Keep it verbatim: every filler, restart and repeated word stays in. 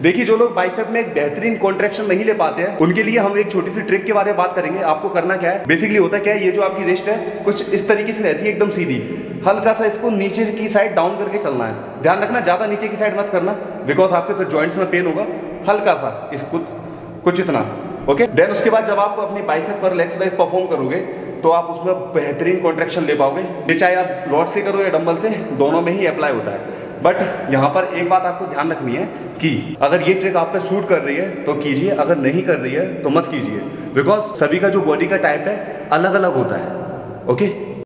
देखिए, जो लोग बाइसेप में एक बेहतरीन कॉन्ट्रैक्शन नहीं ले पाते हैं, उनके लिए हम एक छोटी सी ट्रिक के बारे में बात करेंगे। आपको करना क्या है, बेसिकली होता क्या है, ये जो आपकी रिस्ट है कुछ इस तरीके से रहती है, एकदम सीधी। हल्का सा इसको नीचे की साइड डाउन करके चलना है। ध्यान रखना, ज्यादा नीचे की साइड मत करना, बिकॉज आपके फिर जॉइंट्स में पेन होगा। हल्का सा इसको कुछ इतना, ओके। देन उसके बाद जब आप अपनी बाइसेप पर एक्सरसाइज परफॉर्म करोगे तो आप उसमें बेहतरीन कॉन्ट्रैक्शन ले पाओगे। ये चाहे आप रॉड से करो या डंबल से, दोनों में ही अप्लाई होता है। बट यहाँ पर एक बात आपको ध्यान रखनी है कि अगर ये ट्रिक आप पे सूट कर रही है तो कीजिए, अगर नहीं कर रही है तो मत कीजिए, बिकॉज सभी का जो बॉडी का टाइप है अलग अलग होता है, ओके।